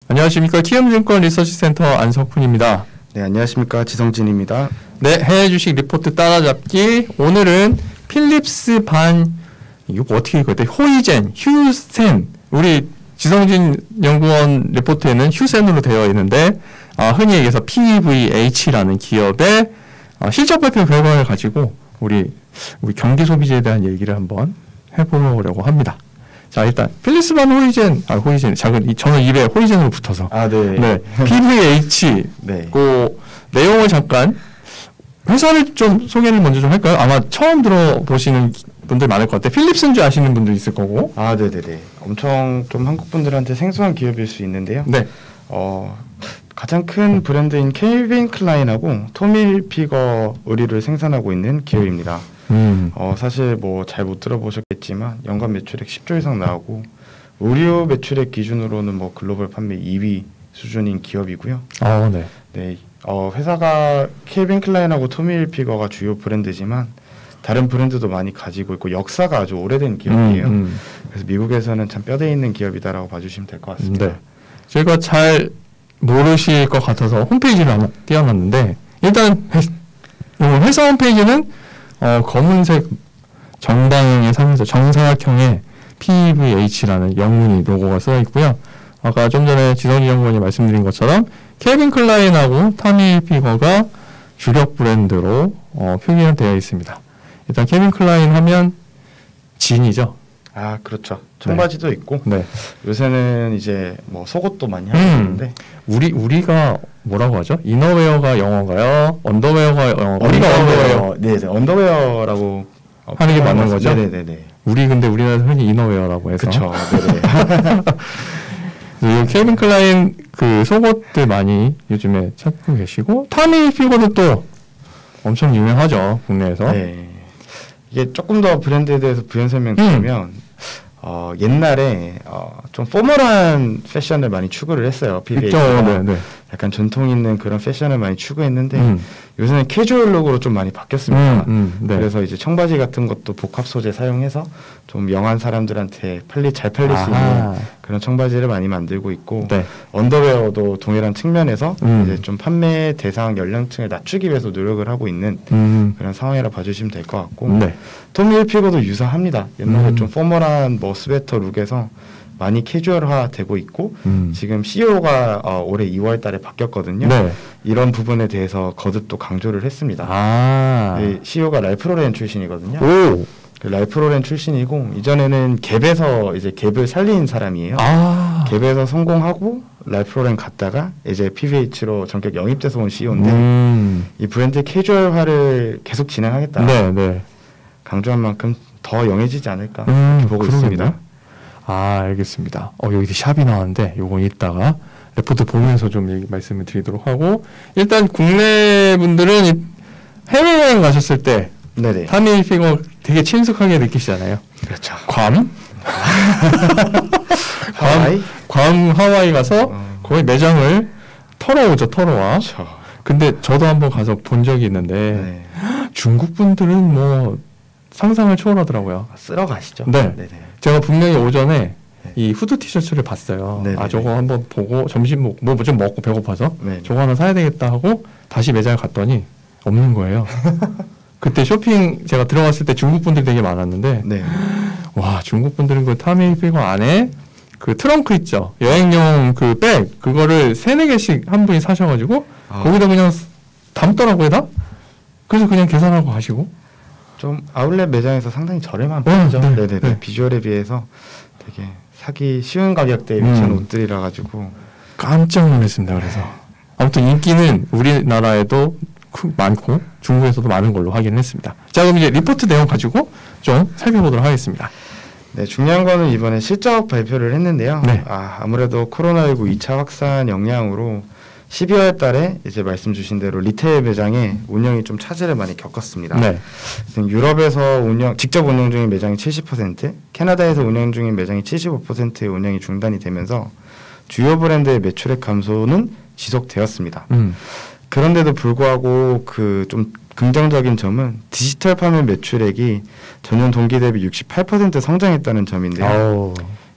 안녕하십니까. 키움증권 리서치센터 안석훈입니다. 네, 안녕하십니까. 지성진입니다. 네, 해외 주식 리포트 따라잡기. 오늘은 필립스 반 이거 어떻게 읽어야 돼? 호이젠, 휴센. 우리 지성진 연구원 리포트에는 휴센으로 되어 있는데 흔히 얘기해서 PVH라는 기업의 실적 발표 결과를 가지고 우리 경기 소비재에 대한 얘기를 한번 해보려고 합니다. 자, 일단 필립스 반 호이젠, 저는 입에 호이젠으로 붙어서 네, PVH 네. 그 내용을 잠깐 회사를 좀 소개를 먼저 좀 할까요? 아마 처음 들어보시는 분들 많을 것 같아요. 필립스인 줄 아시는 분도 있을 거고. 네네네. 엄청 좀 한국 분들한테 생소한 기업일 수 있는데요. 네. 가장 큰 브랜드인 켈빈 클라인하고 토미 hilfiger 의류를 생산하고 있는 기업입니다. 사실 뭐 잘 못 들어보셨겠지만 연간 매출액 10조 이상 나오고 의류 매출액 기준으로는 뭐 글로벌 판매 2위 수준인 기업이고요. 네. 네. 회사가 켈빈 클라인하고 토미 hilfiger가 주요 브랜드지만 다른 브랜드도 많이 가지고 있고 역사가 아주 오래된 기업이에요. 그래서 미국에서는 참 뼈대 있는 기업이다라고 봐주시면 될 것 같습니다. 네. 제가 잘 모르실 것 같아서 홈페이지를 한번 띄워놨는데 일단 회사 홈페이지는 검은색 정방향의 상자 정사각형의 PVH라는 영문이 로고가 써 있고요. 아까 좀 전에 지성진 연구원이 말씀드린 것처럼 켈빈 클라인하고 토미 hilfiger가 주력 브랜드로 표기가 되어 있습니다. 일단 켈빈 클라인 하면 진이죠. 그렇죠. 청바지도 네. 있고 네. 요새는 이제 뭐 속옷도 많이 하고 있는데 우리가 뭐라고 하죠? 이너웨어가 영어인가요? 언더웨어가 우리가 언더웨어. 네, 언더웨어라고 하는 게 맞는 거죠? 네네네. 근데 우리나라에서 흔히 이너웨어라고 해서. 그렇죠. 네네. 켈빈 클라인 그 속옷들 많이 요즘에 찾고 계시고 토미 hilfiger도 또 엄청 유명하죠, 국내에서. 네. 이게 조금 더 브랜드에 대해서 부연 설명드리면 옛날에 좀 포멀한 패션을 많이 추구를 했어요. PVH가. 네. 약간 전통 있는 그런 패션을 많이 추구했는데 요새는 캐주얼 룩으로 좀 많이 바뀌었습니다. 네. 그래서 이제 청바지 같은 것도 복합 소재 사용해서 좀 명한 사람들한테 잘 팔릴 수 있는 그런 청바지를 많이 만들고 있고 네. 언더웨어도 동일한 측면에서 이제 좀 판매 대상 연령층을 낮추기 위해서 노력을 하고 있는 그런 상황이라 봐주시면 될 것 같고 네. 토미 hilfiger도 유사합니다. 옛날에 좀 포멀한 뭐 스웨터 룩에서 많이 캐주얼화 되고 있고 지금 CEO가 올해 2월 달에 바뀌었거든요. 네. 이런 부분에 대해서 거듭 또 강조를 했습니다. 네, CEO가 랄프 로렌 출신이거든요. 랄프 로렌 출신이고 이전에는 갭에서 이제 갭을 살린 사람이에요. 갭에서 성공하고 랄프 로렌 갔다가 이제 PVH로 전격 영입돼서 온 CEO인데 이 브랜드 캐주얼화를 계속 진행하겠다. 네. 강조한 만큼 더 영해지지 않을까 이렇게 보고 있습니다. 알겠습니다. 여기 샵이 나왔는데 요건 이따가 레포트 보면서 좀 말씀을 드리도록 하고 일단 국내 분들은 해외여행 가셨을 때 네네. 토미 hilfiger 되게 친숙하게 느끼시잖아요. 그렇죠. 괌 하와이 가서 거기 매장을 털어오죠. 그렇죠. 근데 저도 한번 가서 본 적이 있는데 중국 분들은 뭐 상상을 초월하더라고요. 쓸어 가시죠. 네. 네네. 제가 분명히 오전에 이 후드 티셔츠를 봤어요. 네네네. 저거 한번 보고 점심 뭐 좀 먹고 배고파서 네네. 저거 하나 사야 되겠다 하고 다시 매장을 갔더니 없는 거예요. 그때 쇼핑 제가 들어갔을 때 중국 분들이 되게 많았는데 와, 중국 분들은 그 토미 hilfiger 안에 그 트렁크 있죠. 여행용 그 백 그거를 3-4개씩 한 분이 사셔가지고 거기다 그냥 담더라고요 다. 그래서 그냥 계산하고 가시고. 좀 아울렛 매장에서 상당히 저렴한 편이죠. 네. 비주얼에 비해서 되게 사기 쉬운 가격대에 위치한 옷들이라 가지고 깜짝 놀랐습니다. 그래서 아무튼 인기는 우리나라에도 많고 중국에서도 많은 걸로 확인했습니다. 자, 그럼 이제 리포트 내용 가지고 좀 살펴보도록 하겠습니다. 네, 중요한 거는 이번에 실적 발표를 했는데요. 네. 아무래도 코로나19 2차 확산 영향으로 12월 달에 이제 말씀 주신 대로 리테일 매장의 운영이 좀 차질을 많이 겪었습니다. 네. 유럽에서 직접 운영 중인 매장이 70%, 캐나다에서 운영 중인 매장이 75%의 운영이 중단이 되면서 주요 브랜드의 매출액 감소는 지속되었습니다. 그런데도 불구하고 그 좀 긍정적인 점은 디지털 판매 매출액이 전년 동기 대비 68% 성장했다는 점인데요.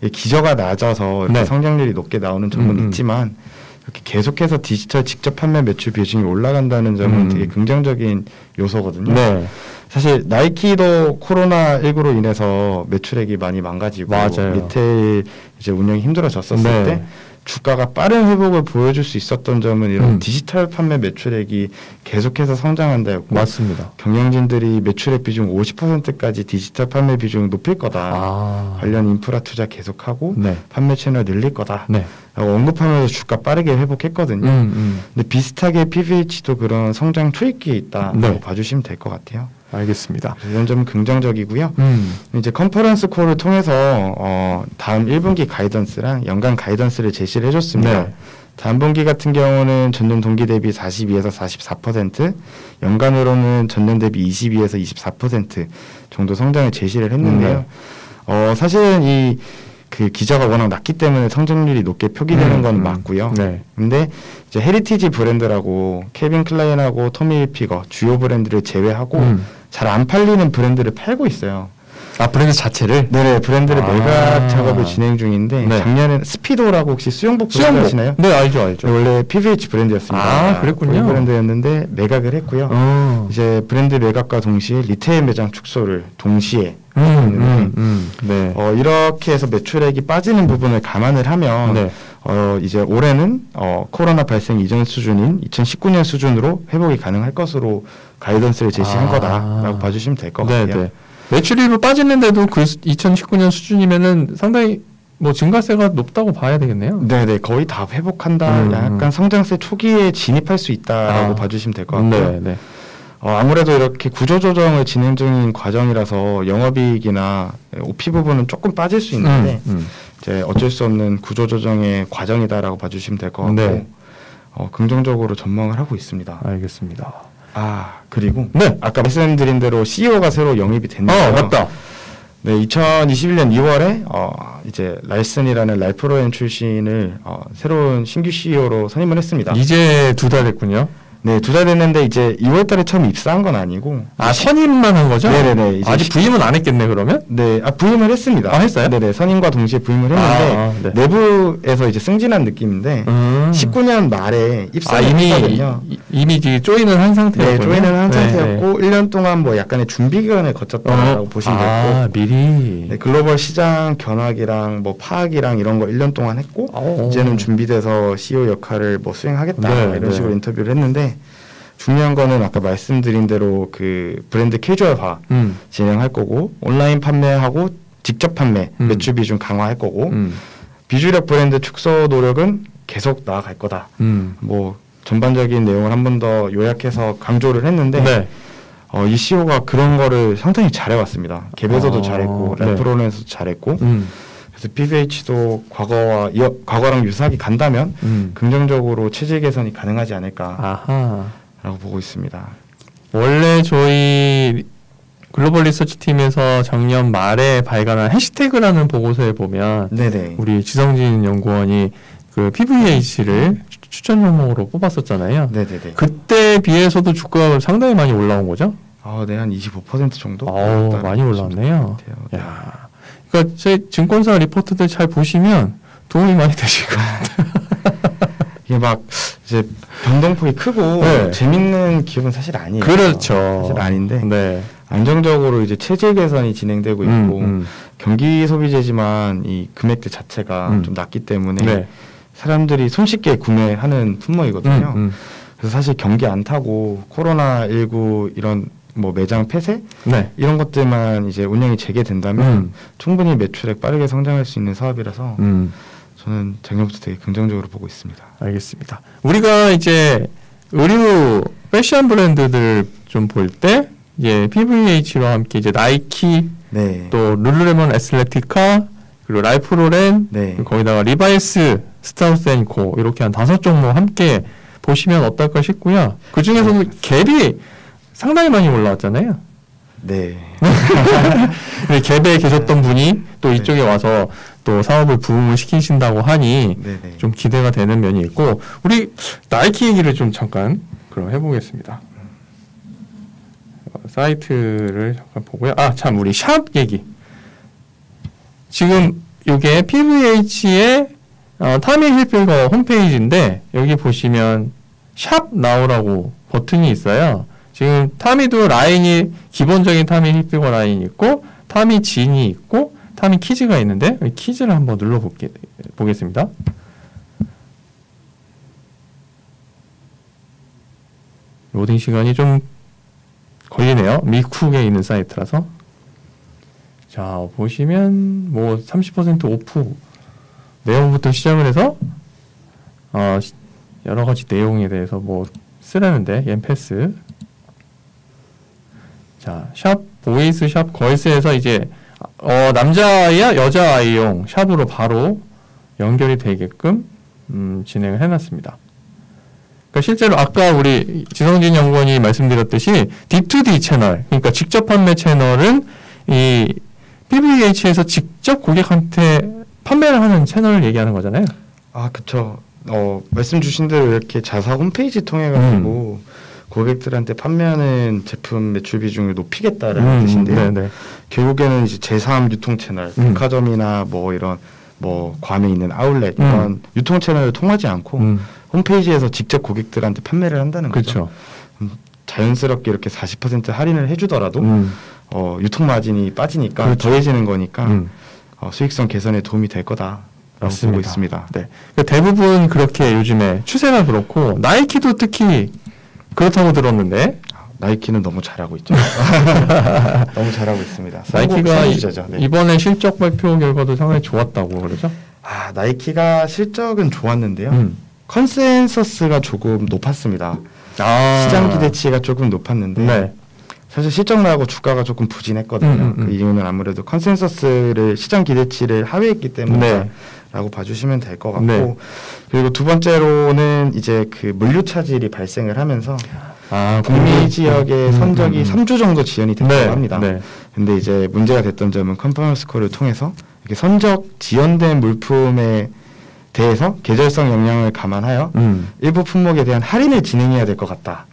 기저가 낮아서 이렇게 네. 성장률이 높게 나오는 점은 있지만 이렇게 계속해서 디지털 직접 판매 매출 비중이 올라간다는 점은 되게 긍정적인 요소거든요. 네. 사실 나이키도 코로나19로 인해서 매출액이 많이 망가지고 맞아요. 리테일 이제 운영이 힘들어졌었을 네. 때 주가가 빠른 회복을 보여줄 수 있었던 점은 이런 디지털 판매 매출액이 계속해서 성장한다였고 맞습니다. 경영진들이 매출액 비중 50%까지 디지털 판매 비중을 높일 거다. 관련 인프라 투자 계속하고 네. 판매 채널 늘릴 거다. 네. 라고 언급하면서 주가 빠르게 회복했거든요. 근데 비슷하게 PVH도 그런 성장 초입기에 있다라고 네. 봐주시면 될 것 같아요. 알겠습니다. 이런 점은 긍정적이고요. 이제 컨퍼런스 콜을 통해서 다음 1분기 가이던스랑 연간 가이던스를 제시를 해줬습니다. 네. 다음 분기 같은 경우는 전년 동기 대비 42에서 44%, 연간으로는 전년 대비 22에서 24% 정도 성장을 제시를 했는데요. 사실은 그 기저가 워낙 낮기 때문에 성장률이 높게 표기되는 건 맞고요. 네. 근데 이제 헤리티지 브랜드라고 케빈 클라인하고 토미 hilfiger 주요 브랜드를 제외하고 잘 안 팔리는 브랜드를 팔고 있어요. 아, 브랜드 자체를? 네네, 브랜드를 매각 작업을 진행 중인데 네. 작년에 스피도라고 혹시 수영복 브랜드 아시나요? 네, 알죠. 원래 PVH 브랜드였습니다. 아, 그랬군요. 브랜드였는데 매각을 했고요. 이제 브랜드 매각과 동시에 리테일 매장 축소를 동시에 네. 이렇게 해서 매출액이 빠지는 부분을 감안을 하면 네. 이제 올해는 코로나 발생 이전 수준인 2019년 수준으로 회복이 가능할 것으로 가이던스를 제시한 거다라고 봐주시면 될 것 같아요. 네. 매출이 빠지는데도 그 2019년 수준이면은 상당히 뭐 증가세가 높다고 봐야 되겠네요. 네네, 거의 다 회복한다. 약간 성장세 초기에 진입할 수 있다라고 봐주시면 될 것 같고요. 네. 아무래도 이렇게 구조조정을 진행 중인 과정이라서 영업이익이나 OP 부분은 조금 빠질 수 있는데 이제 어쩔 수 없는 구조조정의 과정이다라고 봐주시면 될 것 같고 네. 긍정적으로 전망을 하고 있습니다. 알겠습니다. 그리고 네. 아까 말씀드린 대로 CEO가 새로 영입이 됐는데요. 맞다. 네, 2021년 2월에 이제 랄슨이라는 랄프로엔 출신을 새로운 신규 CEO로 선임을 했습니다. 이제 2달 됐군요. 네, 2달 됐는데 이제 2월달에 처음 입사한 건 아니고. 선임만 한 거죠? 네네네. 이제 아직 부임은 안 했겠네 그러면? 네, 부임을 했습니다. 했어요? 네네, 선임과 동시에 부임을 했는데 네. 내부에서 이제 승진한 느낌인데 19년 말에 입사를 했거든요. 이미 쪼이는 한 상태였군요. 네, 쪼이는 한 상태였고 1년 동안 뭐 약간의 준비 기간을 거쳤다라고 보시면 되고. 미리. 네, 글로벌 시장 견학이랑 뭐 파악이랑 이런 거 1년 동안 했고 이제는 준비돼서 CEO 역할을 뭐 수행하겠다 이런 식으로 인터뷰를 했는데. 중요한 거는 아까 말씀드린 대로 그 브랜드 캐주얼화 진행할 거고 온라인 판매하고 직접 판매 매출 비중 강화할 거고 비주력 브랜드 축소 노력은 계속 나아갈 거다. 뭐 전반적인 내용을 한 번 더 요약해서 강조를 했는데 이 CEO가 그런 거를 상당히 잘해왔습니다. 개별서도 잘했고 래프론에서도 잘했고 그래서 PVH도 과거랑 유사하게 간다면 긍정적으로 체질 개선이 가능하지 않을까. 라고 보고 있습니다. 원래 저희 글로벌 리서치 팀에서 작년 말에 발간한 해시태그라는 보고서에 보면 우리 지성진 연구원이 그 PVH를 추천 종목으로 뽑았었잖아요. 네네네. 그때 비해서도 주가가 상당히 많이 올라온 거죠? 네, 한 25% 정도? 많이 올랐네요. 야, 그러니까 제 증권사 리포트들 잘 보시면 도움이 많이 되실 것 같아요. 이게 막 이제 변동폭이 크고 재밌는 기업은 사실 아니에요. 그렇죠. 사실 아닌데 안정적으로 이제 체질 개선이 진행되고 있고 경기 소비재지만 이 금액대 자체가 좀 낮기 때문에 사람들이 손쉽게 구매하는 품목이거든요. 그래서 사실 경기 안 타고 코로나19 이런 뭐 매장 폐쇄 이런 것들만 이제 운영이 재개된다면 충분히 매출액 빠르게 성장할 수 있는 사업이라서 저는 작년부터 되게 긍정적으로 보고 있습니다. 알겠습니다. 우리가 이제 의류 패션 브랜드들 좀 볼 때 PVH와 함께 이제 나이키, 또 룰루레몬 애슬레티카, 그리고 랄프로렌, 거기다가 리바이스, 스타우스앤코 이렇게 한 5종목 함께 보시면 어떨까 싶고요. 그 중에서도 갭이 상당히 많이 올라왔잖아요. 네. 갭에 계셨던 분이 또 이쪽에 와서 또 사업을 부흥을 시키신다고 하니 좀 기대가 되는 면이 있고 우리 나이키 얘기를 좀 잠깐 그럼 해보겠습니다. 사이트를 잠깐 보고요. 참 우리 샵 얘기. 지금 이게 PVH의 타미 힐필거 홈페이지인데 여기 보시면 샵 나오라고 버튼이 있어요. 지금 타미도 라인이 기본적인 타미 힐필거 라인이 있고 타미 진이 있고 타미 키즈가 있는데 키즈를 한번 보겠습니다. 로딩 시간이 좀 걸리네요. 미쿡에 있는 사이트라서. 자, 보시면 뭐 30% 오프 내용부터 시작을 해서 여러 가지 내용에 대해서 뭐 쓰라는데 옌패스. 자, 샵 보이스, 샵 걸스에서 이제 남자아이야 여자아이용 샵으로 바로 연결이 되게끔 진행을 해놨습니다. 그러니까 실제로 아까 우리 지성진 연구원이 말씀드렸듯이 D2D 채널, 그러니까 직접 판매 채널은 이 PVH에서 직접 고객한테 판매를 하는 채널을 얘기하는 거잖아요. 아, 그쵸. 말씀 주신 대로 이렇게 자사 홈페이지 통해 가지고 고객들한테 판매하는 제품 매출 비중을 높이겠다라는 뜻인데요. 네네. 결국에는 이제 제3 유통 채널, 백화점이나 뭐 이런 뭐 괌에 있는 아울렛 이런 유통 채널을 통하지 않고 홈페이지에서 직접 고객들한테 판매를 한다는 거죠. 그렇죠. 자연스럽게 이렇게 40% 할인을 해주더라도 유통 마진이 빠지니까 그렇죠. 더해지는 거니까 수익성 개선에 도움이 될 거다라고 보고 있습니다. 네. 그러니까 대부분 그렇게 요즘에 추세가 그렇고 나이키도 특히 그렇다고 들었는데 나이키는 너무 잘하고 있죠. 너무 잘하고 있습니다. 나이키가 네. 이번에 실적 발표 결과도 상당히 좋았다고 그러죠? 아, 나이키가 실적은 좋았는데요. 컨센서스가 조금 높았습니다. 시장 기대치가 조금 높았는데 네. 사실 실적 나고 주가가 조금 부진했거든요. 그 이유는 아무래도 컨센서스를 시장 기대치를 하회했기 때문에 라고 봐주시면 될 것 같고 네. 그리고 두 번째로는 이제 그 물류 차질이 발생을 하면서 북미 지역의 선적이 3주 정도 지연이 됐다고 합니다. 근데 이제 문제가 됐던 점은 컨퍼런스 콜을 통해서 이렇게 선적 지연된 물품에 대해서 계절성 영향을 감안하여 일부 품목에 대한 할인을 진행해야 될 것 같다.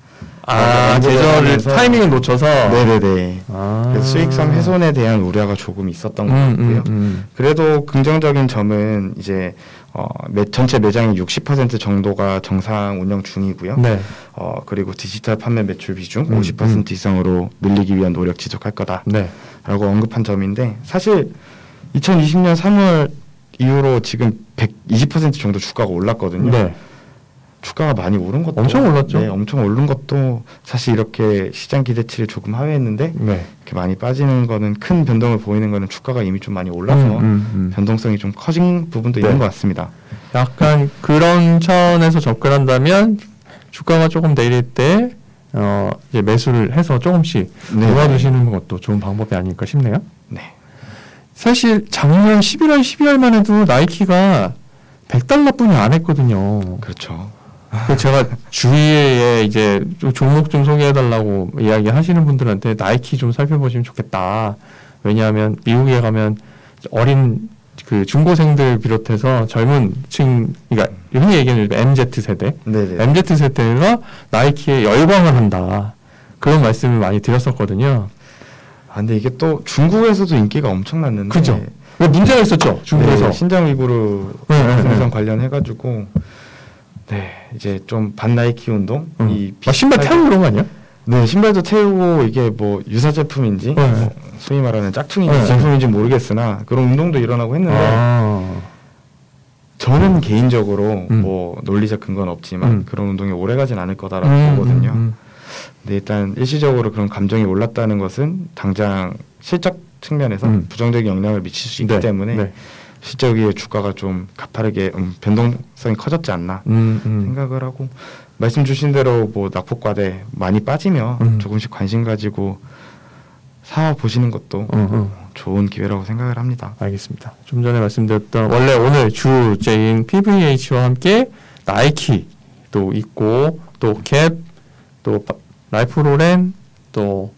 계절을 타이밍을 놓쳐서 네네네. 그래서 수익성 훼손에 대한 우려가 조금 있었던 것 같고요. 그래도 긍정적인 점은 이제 전체 매장의 60% 정도가 정상 운영 중이고요. 네. 그리고 디지털 판매 매출 비중 50% 이상으로 늘리기 위한 노력 지속할 거다라고 네. 언급한 점인데 사실 2020년 3월 이후로 지금 120% 정도 주가가 올랐거든요. 네. 주가가 많이 오른 것도 엄청 올랐죠. 네, 엄청 오른 것도 사실 이렇게 시장 기대치를 조금 하회했는데 네. 이렇게 많이 빠지는 거는 큰 변동을 보이는 거는 주가가 이미 좀 많이 올라서 변동성이 좀 커진 부분도 네. 있는 것 같습니다. 약간 그런 차원에서 접근한다면 주가가 조금 내릴 때 이제 매수를 해서 조금씩 모아두시는 것도 좋은 방법이 아닐까 싶네요. 네. 사실 작년 11월, 12월만 해도 나이키가 $100뿐이 안 했거든요. 그렇죠. 제가 주위에 이제 좀 종목 좀 소개해달라고 이야기하시는 분들한테 나이키 좀 살펴보시면 좋겠다. 왜냐하면 미국에 가면 어린 그 중고생들 비롯해서 젊은 층, 그러니까 흔히 얘기하는 MZ 세대, 네네. MZ 세대가 나이키에 열광을 한다. 그런 말씀을 많이 드렸었거든요. 근데 이게 또 중국에서도 인기가 엄청났는데. 그죠. 문제가 있었죠. 중국에서. 네, 신장 위구르 생산 관련해가지고. 네, 이제 좀 반나이키 운동. 신발 태우고 그런 거 아니야? 네, 신발도 태우고 이게 뭐 유사 제품인지 뭐 소위 말하는 짝퉁인지 제품인지 모르겠으나 그런 운동도 일어나고 했는데 저는 개인적으로 뭐 논리적 근거는 없지만 그런 운동이 오래가진 않을 거다라고 보거든요. 근데 일단 일시적으로 그런 감정이 올랐다는 것은 당장 실적 측면에서 부정적인 영향을 미칠 수 있기 때문에 실적 위에 주가가 좀 가파르게 변동성이 커졌지 않나 생각을 하고 말씀 주신 대로 뭐 낙폭과대 많이 빠지면 조금씩 관심 가지고 사 보시는 것도 좋은 기회라고 생각을 합니다. 알겠습니다. 좀 전에 말씀드렸던 원래 오늘 주제인 PVH와 함께 나이키도 있고 또 갭, 또 라이프로렌, 또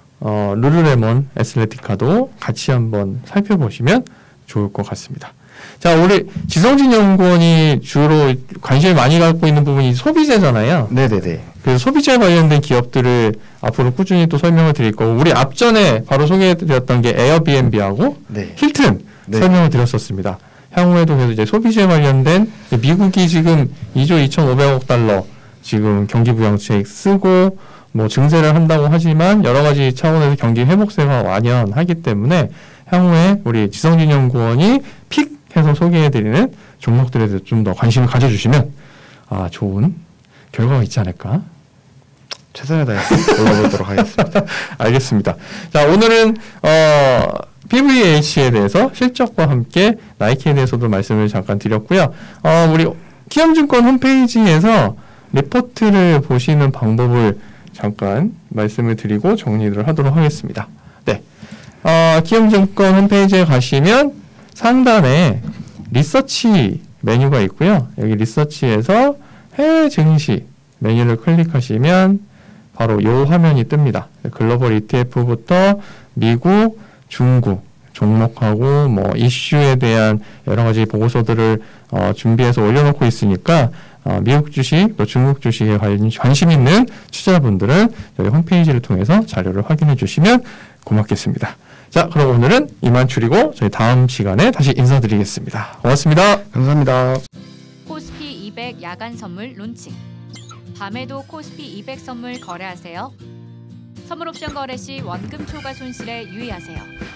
룰루레몬 애슬레티카도 같이 한번 살펴보시면 좋을 것 같습니다. 자, 우리 지성진 연구원이 주로 관심을 많이 갖고 있는 부분이 소비재잖아요. 네네네. 그래서 소비재 관련된 기업들을 앞으로 꾸준히 또 설명을 드릴 거고, 우리 앞전에 바로 소개해드렸던 게 에어비앤비하고 힐튼 설명을 드렸었습니다. 향후에도 그래서 이제 소비재 관련된 미국이 지금 2조 2,500억 달러 지금 경기 부양책 쓰고 뭐 증세를 한다고 하지만 여러 가지 차원에서 경기 회복세가 완연하기 때문에 향후에 우리 지성진 연구원이 픽해서 소개해드리는 종목들에 대해서 좀 더 관심을 가져주시면 좋은 결과가 있지 않을까? 최선을 다해서 골라보도록 하겠습니다. 알겠습니다. 자, 오늘은 PVH에 대해서 실적과 함께 나이키에 대해서도 말씀을 잠깐 드렸고요. 우리 키움증권 홈페이지에서 리포트를 보시는 방법을 잠깐 말씀을 드리고 정리를 하도록 하겠습니다. 네, 키움증권 홈페이지에 가시면 상단에 리서치 메뉴가 있고요. 여기 리서치에서 해외 증시 메뉴를 클릭하시면 바로 이 화면이 뜹니다. 글로벌 ETF부터 미국, 중국 종목하고 뭐 이슈에 대한 여러 가지 보고서들을 준비해서 올려놓고 있으니까 미국 주식 또 중국 주식에 관심 있는 투자자분들은 저희 홈페이지를 통해서 자료를 확인해 주시면 고맙겠습니다. 자, 그럼 오늘은 이만 줄이고 저희 다음 시간에 다시 인사드리겠습니다. 고맙습니다. 감사합니다. 코스피 200 야간 선물 론칭. 밤에도 코스피 200 선물 거래하세요. 선물 옵션 거래 시 원금 초과 손실에 유의하세요.